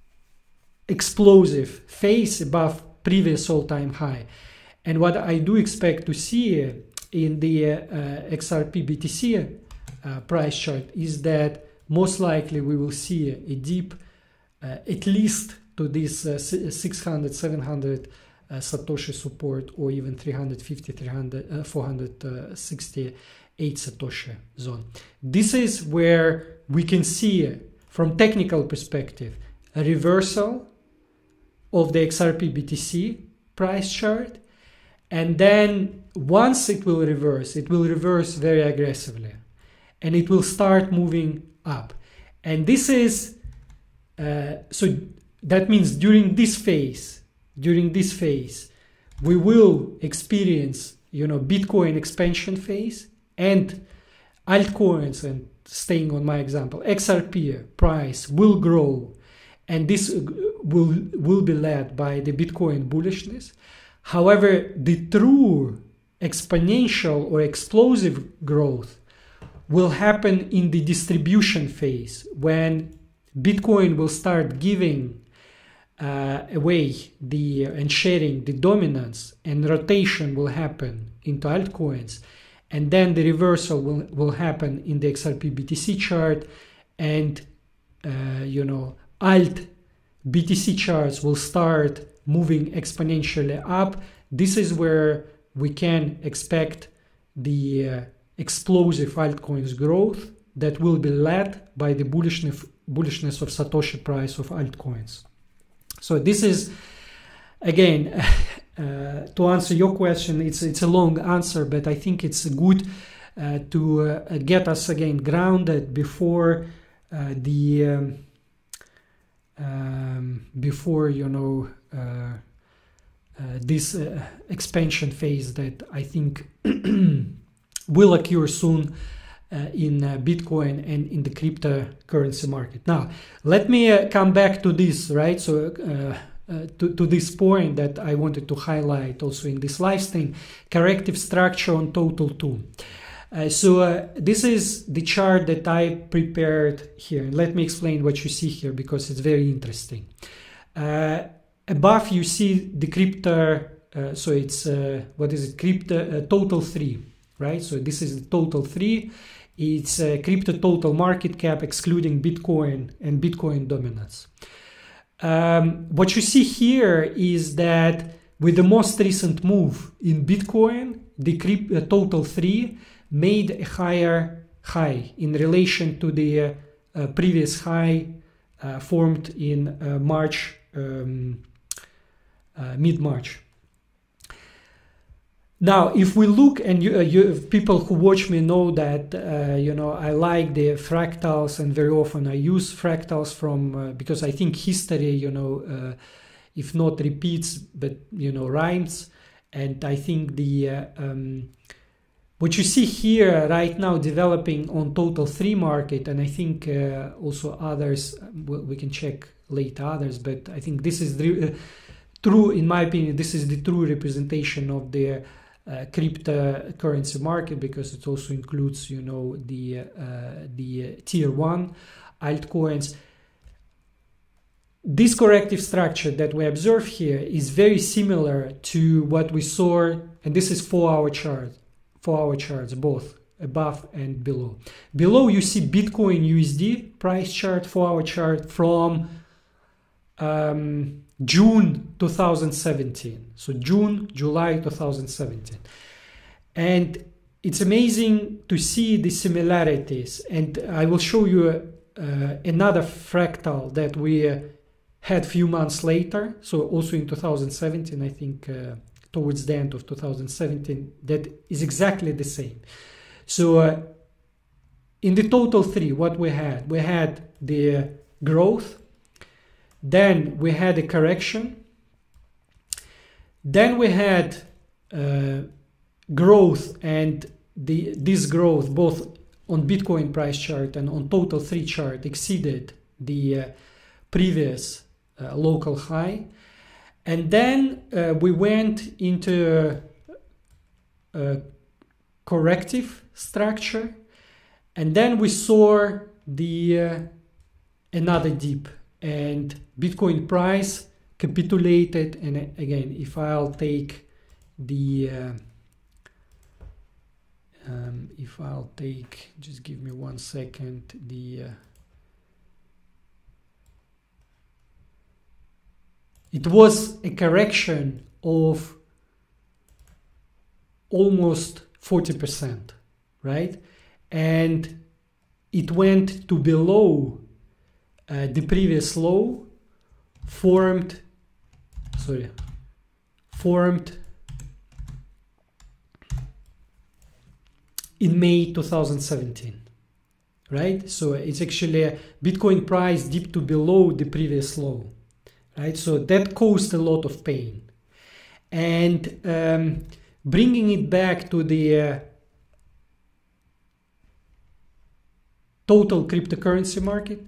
explosive phase above previous all-time high. And what I do expect to see in the uh, uh, X R P B T C uh, price chart is that most likely we will see a dip uh, at least to this uh, six hundred, seven hundred uh, Satoshi support, or even three hundred fifty, three hundred, uh, four hundred sixty-eight Satoshi zone. This is where we can see, from technical perspective, a reversal of the X R P B T C price chart. And then once it will reverse, it will reverse very aggressively, and it will start moving up. And this is, uh, so that means during this phase, during this phase, we will experience, you know, Bitcoin expansion phase, and altcoins, and staying on my example, X R P price will grow, and this will, will be led by the Bitcoin bullishness. However, the true exponential or explosive growth will happen in the distribution phase, when Bitcoin will start giving uh, away the and sharing the dominance, and rotation will happen into altcoins, and then the reversal will, will happen in the X R P B T C chart, and uh, you know, alt B T C charts will start moving exponentially up. This is where we can expect the uh, explosive altcoins growth that will be led by the bullishness, bullishness of Satoshi price of altcoins. So this is, again, uh, to answer your question, it's, it's a long answer, but I think it's good uh, to uh, get us again grounded before uh, the um, um, before, you know, uh, uh, this uh, expansion phase that I think will occur soon uh, in uh, Bitcoin and in the cryptocurrency market. Now, let me uh, come back to this, right? So uh, uh, to, to this point that I wanted to highlight also in this live stream, corrective structure on total two. Uh, so uh, this is the chart that I prepared here. Let me explain what you see here, because it's very interesting. Uh, above you see the crypto, uh, so it's, uh, what is it, crypto uh, total three, right? So this is the total three. It's uh, crypto total market cap excluding Bitcoin and Bitcoin dominance. Um, what you see here is that with the most recent move in Bitcoin, the crypto, uh, total three made a higher high in relation to the uh, uh, previous high uh, formed in uh, March, um, uh, mid-March. Now, if we look, and you, uh, you, people who watch me know that, uh, you know, I like the fractals, and very often I use fractals from, uh, because I think history, you know, uh, if not repeats, but, you know, rhymes. And I think the, uh, um, what you see here right now developing on total three market, and I think uh, also others, well, we can check later others, but I think this is the uh, true, in my opinion, this is the true representation of the uh, cryptocurrency market, because it also includes, you know, the, uh, the tier one altcoins. This corrective structure that we observe here is very similar to what we saw, and this is four hour chart. Four hour charts, both above and below. Below you see Bitcoin U S D price chart, four hour chart from um, June two thousand seventeen. So June, July two thousand seventeen. And it's amazing to see the similarities. And I will show you uh, another fractal that we uh, had few months later. So also in two thousand seventeen, I think uh, towards the end of two thousand seventeen, that is exactly the same. So uh, in the total three, what we had, we had the uh, growth, then we had a correction, then we had uh, growth, and the this growth both on Bitcoin price chart and on total three chart exceeded the uh, previous uh, local high. And then uh, we went into a, a corrective structure, and then we saw the uh, another dip, and Bitcoin price capitulated. And again, if I'll take the uh, um, if I'll take, just give me one second, the uh, it was a correction of almost forty percent, right? And it went to below uh, the previous low formed, sorry, formed in May two thousand seventeen, right? So it's actually a Bitcoin price dipped to below the previous low, right? So that caused a lot of pain. And um, bringing it back to the uh, total cryptocurrency market,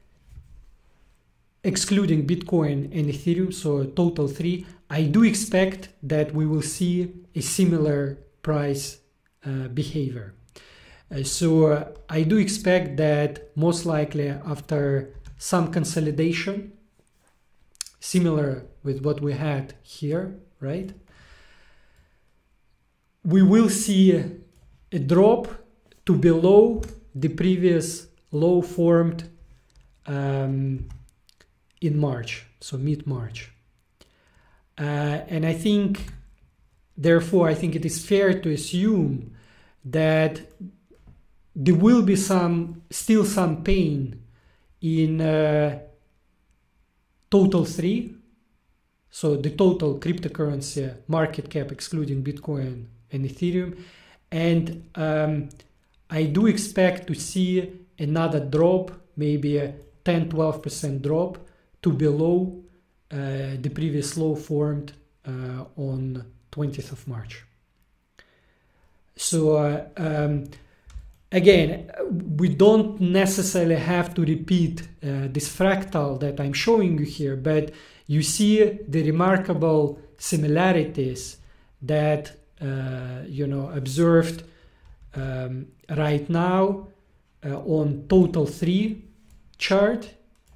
excluding Bitcoin and Ethereum, so total three, I do expect that we will see a similar price uh, behavior. Uh, so uh, I do expect that most likely after some consolidation, similar with what we had here, right? We will see a drop to below the previous low formed um, in March, so mid-March. Uh, and I think, therefore, I think it is fair to assume that there will be some, still some pain in uh, total three, so the total cryptocurrency market cap excluding Bitcoin and Ethereum. And um, I do expect to see another drop, maybe a ten to twelve percent drop to below uh, the previous low formed uh, on twentieth of March. So uh, um, again, we don't necessarily have to repeat uh, this fractal that I'm showing you here, but you see the remarkable similarities that uh, you know observed um, right now uh, on total three chart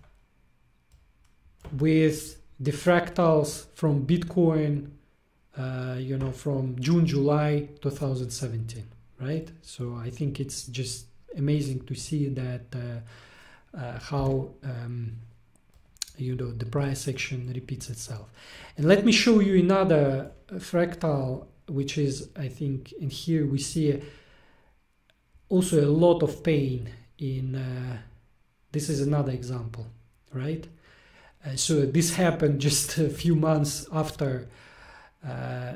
with the fractals from Bitcoin, uh, you know, from June, July two thousand seventeen, right? So I think it's just amazing to see that uh, uh, how um, you know the price action repeats itself. And let me show you another fractal, which is, I think, in here we see also a lot of pain in. Uh, this is another example, right? Uh, so this happened just a few months after. Uh,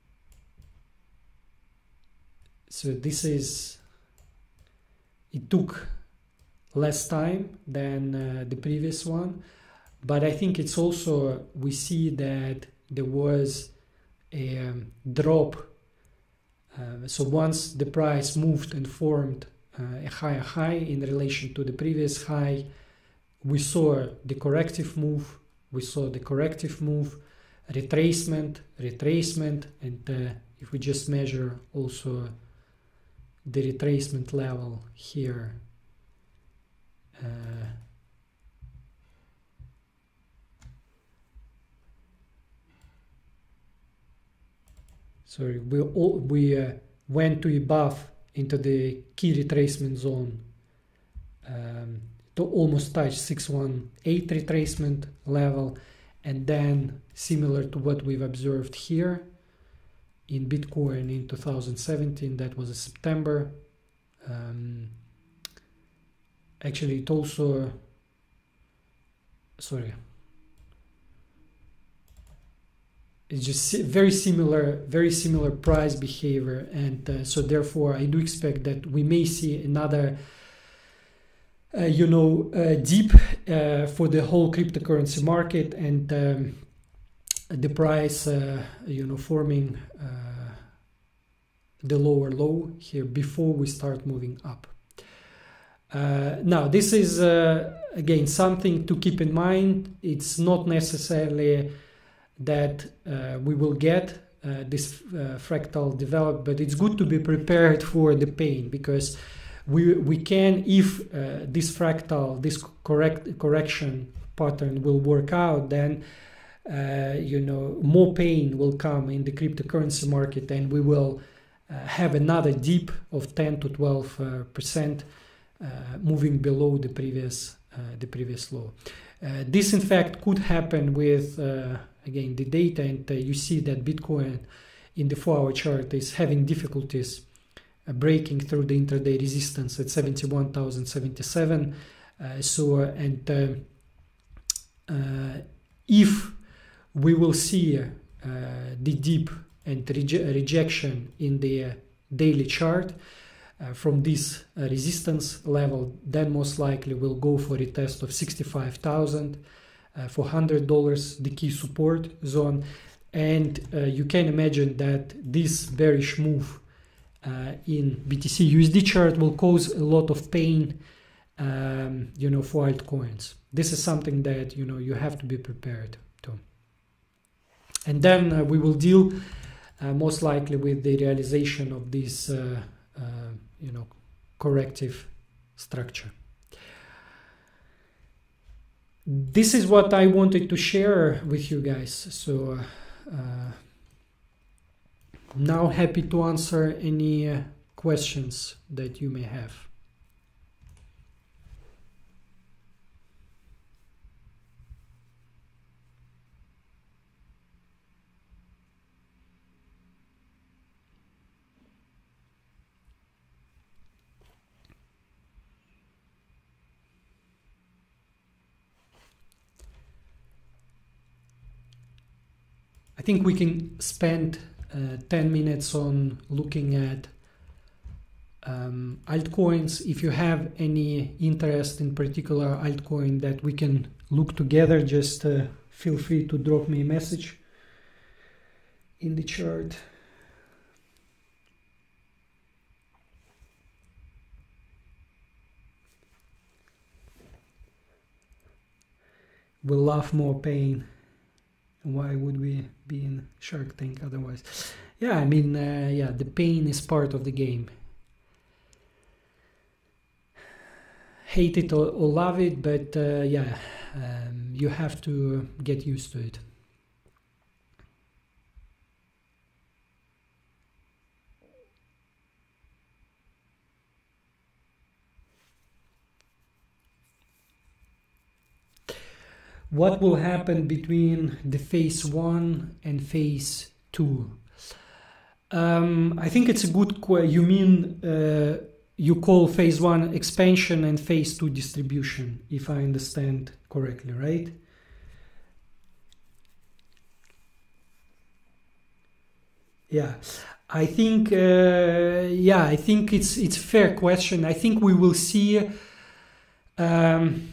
so this is. It took less time than uh, the previous one, but I think it's also, we see that there was a um, drop. Uh, so once the price moved and formed uh, a higher high in relation to the previous high, we saw the corrective move, we saw the corrective move, retracement, retracement, and uh, if we just measure also the retracement level here, uh, sorry, we all, we uh, went to above into the key retracement zone um, to almost touch six one eight retracement level, and then similar to what we've observed here in Bitcoin in two thousand seventeen, that was a September. Um, actually, it also, sorry, it's just very similar, very similar price behavior, and uh, so therefore I do expect that we may see another, uh, you know, uh, dip uh, for the whole cryptocurrency market, and um, the price, uh, you know, forming uh, the lower low here before we start moving up. Uh, now, this is uh, again something to keep in mind. It's not necessarily that uh, we will get uh, this uh, fractal developed, but it's good to be prepared for the pain, because we we can, if uh, this fractal, this correct correction pattern will work out, then uh, you know, more pain will come in the cryptocurrency market, and we will uh, have another dip of ten to twelve uh, percent, uh, moving below the previous uh, the previous low. Uh, this in fact could happen with uh, again the data, and uh, you see that Bitcoin in the four hour chart is having difficulties uh, breaking through the intraday resistance at seventy-one thousand seventy-seven. Uh, so uh, and uh, uh, if we will see uh, the dip and reje rejection in the uh, daily chart uh, from this uh, resistance level, then most likely we'll go for a test of sixty-five thousand uh, for one hundred dollars, the key support zone. And uh, you can imagine that this bearish move uh, in B T C U S D chart will cause a lot of pain, um, you know, for altcoins. This is something that, you know, you have to be prepared to. And then uh, we will deal uh, most likely with the realization of this, uh, uh, you know, corrective structure. This is what I wanted to share with you guys. So uh, uh, now happy to answer any uh, questions that you may have. I think we can spend uh, ten minutes on looking at um, altcoins. If you have any interest in particular altcoin that we can look together, just uh, feel free to drop me a message in the chart. We'll love more pain. Why would we be in Shark Tank otherwise? Yeah, I mean, uh, yeah, the pain is part of the game. Hate it or, or love it, but uh, yeah, um, you have to get used to it. What will happen between the phase one and phase two? Um, I think it's a good question. You mean uh, you call phase one expansion and phase two distribution, if I understand correctly, right? Yeah, I think uh, yeah, I think it's it's a fair question. I think we will see. Um,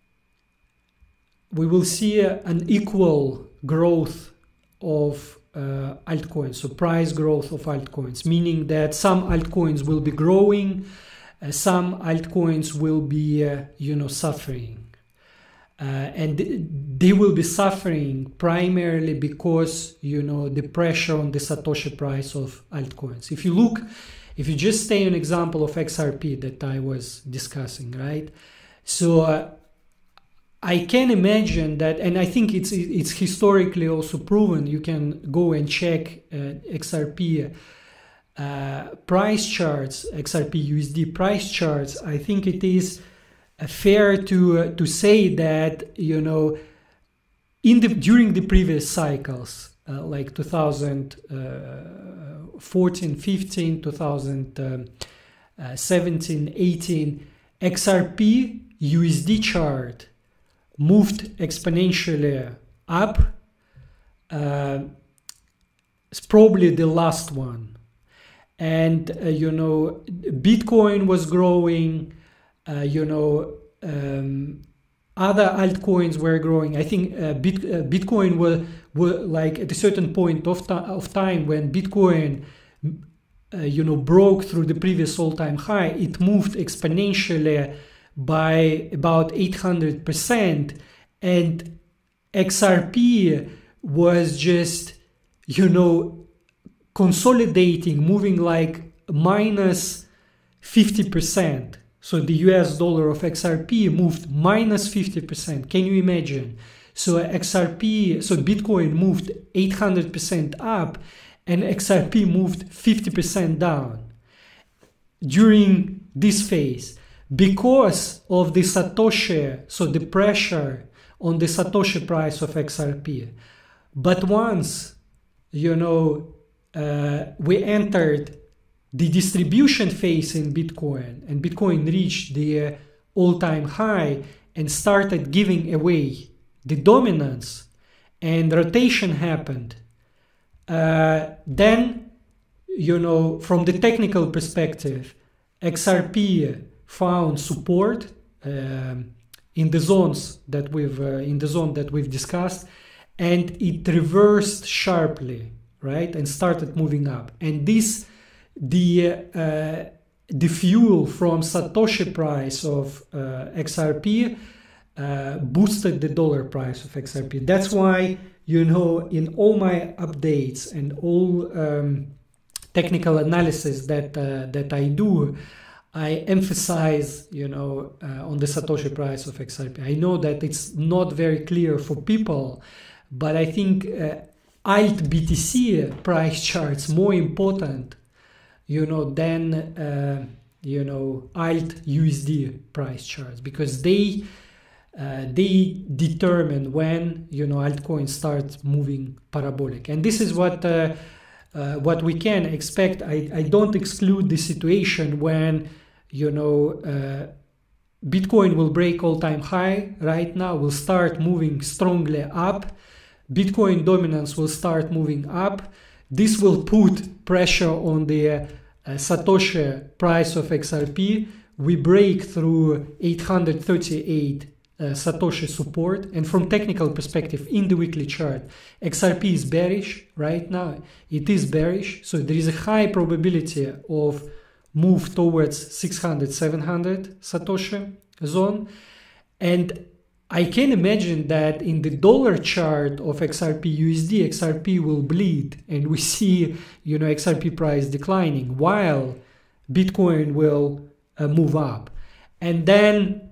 we will see an equal growth of uh, altcoins, so price growth of altcoins, meaning that some altcoins will be growing, uh, some altcoins will be, uh, you know, suffering. Uh, and they will be suffering primarily because, you know, the pressure on the Satoshi price of altcoins. If you look, if you just stay an example of X R P that I was discussing, right? So, uh, I can imagine that, and I think it's it's historically also proven. You can go and check uh, X R P uh, price charts, X R P U S D price charts, I think it is uh, fair to uh, to say that, you know, in the during the previous cycles, uh, like two thousand fourteen, fifteen, two thousand seventeen, eighteen, X R P U S D chart moved exponentially up. Uh, it's probably the last one. And, uh, you know, Bitcoin was growing, uh, you know, um, other altcoins were growing. I think uh, Bit, uh, Bitcoin were, were like at a certain point of, of time when Bitcoin, uh, you know, broke through the previous all-time high, it moved exponentially by about eight hundred percent. And X R P was just, you know, consolidating, moving like minus fifty percent. So the U S dollar of X R P moved minus fifty percent. Can you imagine? So X R P, so Bitcoin moved eight hundred percent up and X R P moved fifty percent down during this phase because of the Satoshi, so the pressure on the Satoshi price of X R P. But once, you know, Uh, we entered the distribution phase in Bitcoin, and Bitcoin reached the uh, all-time high and started giving away the dominance, and rotation happened. Uh, then, you know, from the technical perspective, X R P found support uh, in the zones that we've uh, in the zone that we've discussed, and it reversed sharply. Right, and started moving up, and this the uh, the fuel from Satoshi price of uh, X R P uh, boosted the dollar price of X R P. That's why, you know, in all my updates and all um, technical analysis that uh, that I do, I emphasize, you know, uh, on the Satoshi price of X R P. I know that it's not very clear for people, but I think. Uh, Alt B T C price charts more important, you know, than uh, you know Alt U S D price charts, because they uh, they determine when, you know, altcoins start moving parabolic, and this is what uh, uh, what we can expect. I, I don't exclude the situation when, you know, uh, Bitcoin will break all-time high right now, will start moving strongly up. Bitcoin dominance will start moving up. This will put pressure on the uh, Satoshi price of X R P. We break through eight hundred thirty-eight uh, Satoshi support. And from technical perspective, in the weekly chart, X R P is bearish right now. It is bearish. So there is a high probability of move towards six hundred, seven hundred Satoshi zone. And I can imagine that in the dollar chart of X R P U S D, X R P will bleed, and we see, you know, X R P price declining while Bitcoin will uh, move up. And then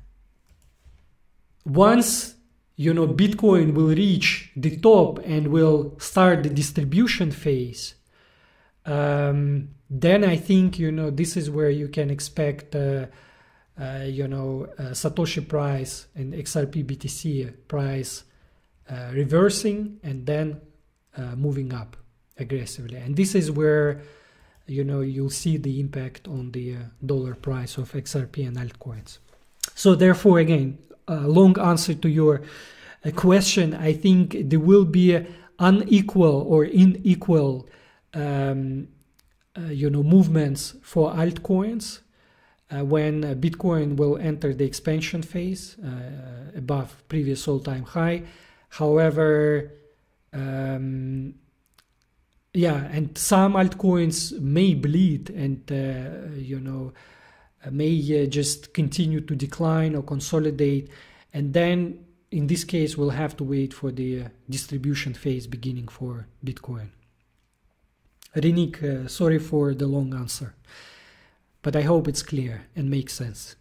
once, you know, Bitcoin will reach the top and will start the distribution phase, um, then I think, you know, this is where you can expect uh, Uh, you know, uh, Satoshi price and X R P B T C price uh, reversing and then uh, moving up aggressively. And this is where, you know, you'll see the impact on the uh, dollar price of X R P and altcoins. So therefore, again, a long answer to your uh, question. I think there will be unequal or unequal, um, uh, you know, movements for altcoins. Uh, when uh, Bitcoin will enter the expansion phase uh, above previous all-time high. However, um, yeah, and some altcoins may bleed and, uh, you know, uh, may uh, just continue to decline or consolidate. And then, in this case, we'll have to wait for the uh, distribution phase beginning for Bitcoin. Renik, uh, sorry for the long answer, but I hope it's clear and makes sense.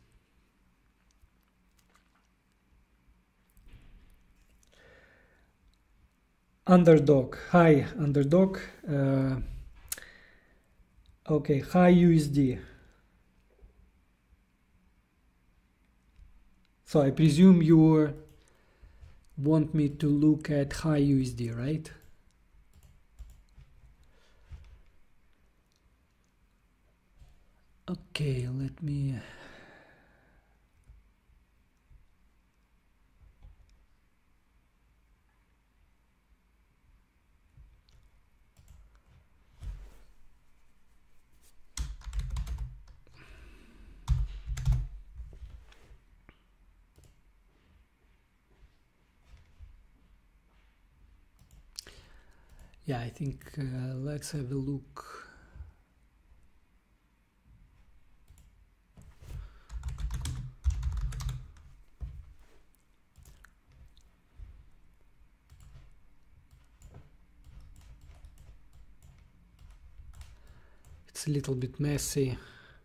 Underdog. Hi, Underdog. Uh, Okay, high U S D. So I presume you want me to look at high U S D, right? Okay, let me... Yeah, I think uh, let's have a look. It's a little bit messy.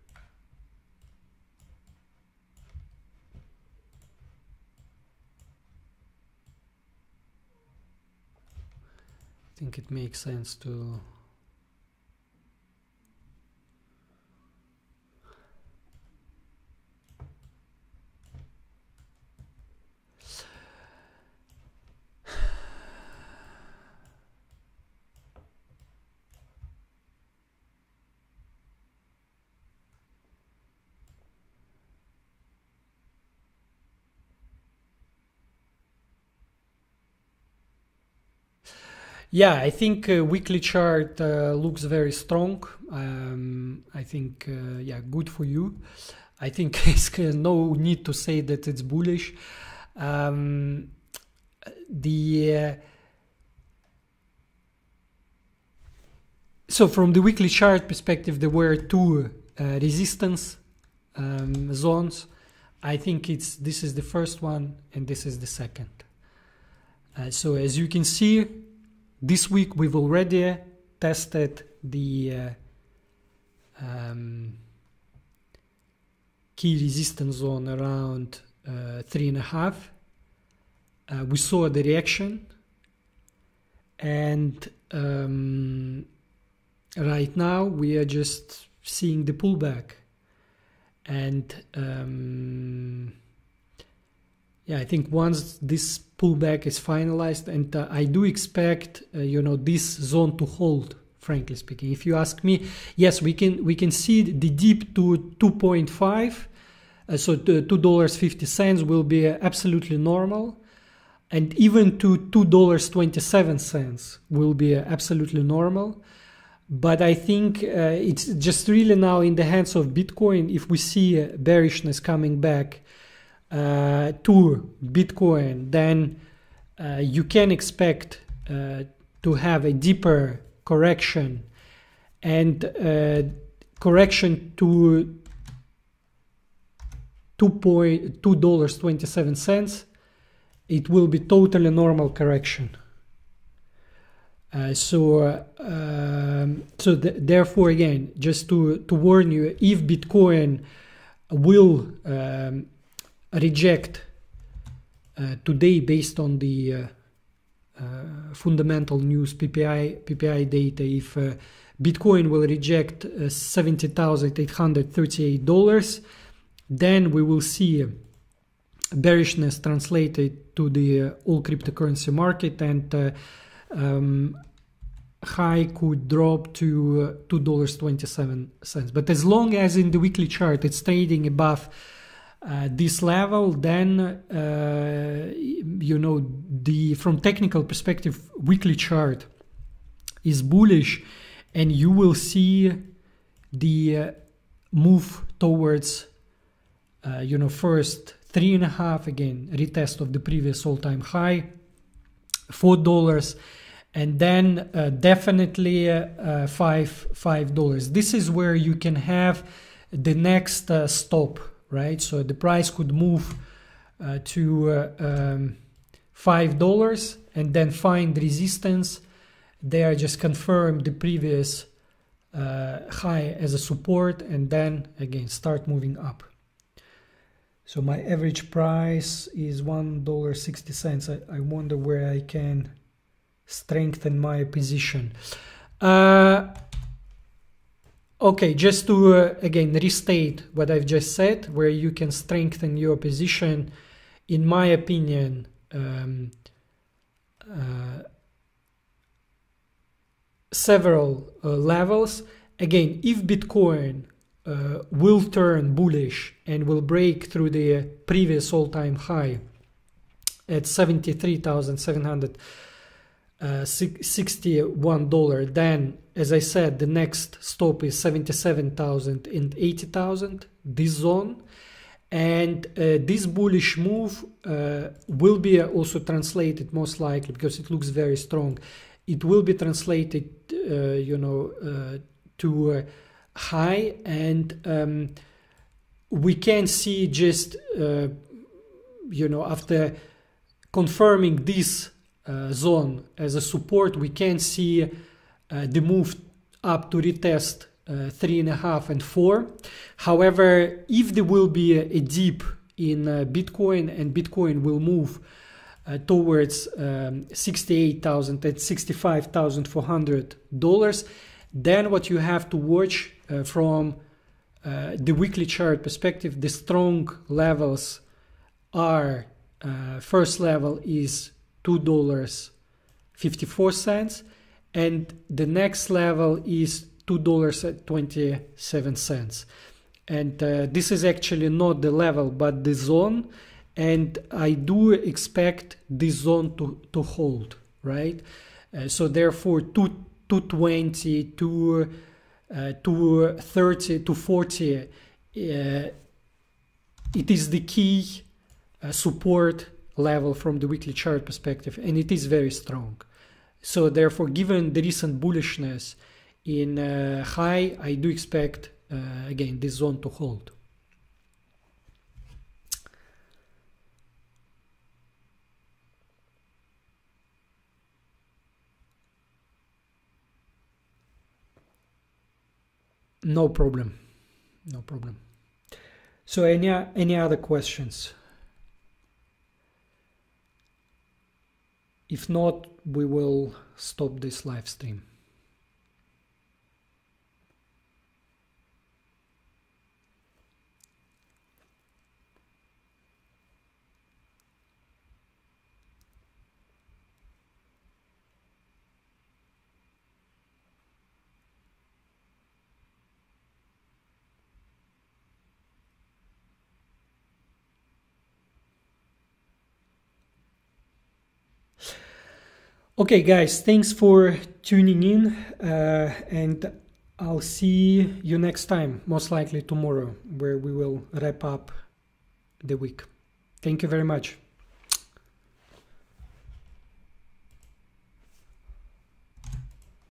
I think it makes sense to Yeah, I think uh, weekly chart uh, looks very strong. Um, I think, uh, yeah, good for you. I think there's no need to say that it's bullish. Um, the uh, so from the weekly chart perspective, there were two uh, resistance um, zones. I think it's this is the first one and this is the second. Uh, so as you can see, this week we've already tested the uh, um, key resistance zone around uh, three and a half. Uh, we saw the reaction, and um, right now we are just seeing the pullback. And um, yeah, I think once this pullback is finalized, and uh, I do expect uh, you know this zone to hold. Frankly speaking, if you ask me, yes, we can we can see the dip to two point five, uh, so two dollars fifty cents will be uh, absolutely normal, and even to two dollars twenty seven cents will be uh, absolutely normal. But I think uh, it's just really now in the hands of Bitcoin. If we see uh, bearishness coming back uh, to Bitcoin, then uh, you can expect uh, to have a deeper correction, and uh, correction to two dollars twenty seven cents. It will be totally normal correction. Uh, so, uh, um, so th therefore, again, just to to warn you, if Bitcoin will um, reject uh, today, based on the uh, uh, fundamental news P P I P P I data, if uh, Bitcoin will reject uh, seventy thousand eight hundred thirty-eight dollars, then we will see bearishness translated to the uh, all cryptocurrency market, and uh, um, high could drop to uh, two dollars twenty-seven cents. But as long as in the weekly chart it's trading above uh, this level, then uh, you know the from technical perspective weekly chart is bullish, and you will see the uh, move towards uh, you know first three and a half, again retest of the previous all-time high, four dollars, and then uh, definitely uh, uh, five five dollars. This is where you can have the next uh, stop, right? So the price could move uh, to uh, um, five dollars and then find resistance there, just confirm the previous uh, high as a support, and then again start moving up. So my average price is one dollar sixty cents. I, I wonder where I can strengthen my position. Uh, Okay, just to uh, again restate what I've just said, where you can strengthen your position, in my opinion, um, uh, several uh, levels. Again, if Bitcoin uh, will turn bullish and will break through the previous all-time high at seventy-three thousand seven hundred sixty-one dollars, then, as I said, the next stop is seventy-seven thousand and eighty thousand, this zone. And uh, this bullish move uh, will be also translated, most likely, because it looks very strong, it will be translated, uh, you know, uh, to uh, high, and um, we can see just, uh, you know, after confirming this uh, zone as a support, we can see uh, the move up to retest uh, three and a half and four. However, if there will be a, a dip in uh, Bitcoin and Bitcoin will move uh, towards um, sixty-eight thousand and sixty-five thousand four hundred dollars, then what you have to watch uh, from uh, the weekly chart perspective, the strong levels are, uh, first level is two dollars and fifty-four cents, and the next level is two dollars and twenty-seven cents. And uh, this is actually not the level but the zone, and I do expect this zone to, to hold, right? Uh, so therefore two twenty, two thirty, two forty, uh, it is the key uh, support level from the weekly chart perspective, and it is very strong. So therefore, given the recent bullishness in uh, high, I do expect uh, again this zone to hold. No problem, no problem. So any any other questions? If not, we will stop this live stream. Okay, guys, thanks for tuning in, uh, and I'll see you next time, most likely tomorrow, where we will wrap up the week. Thank you very much.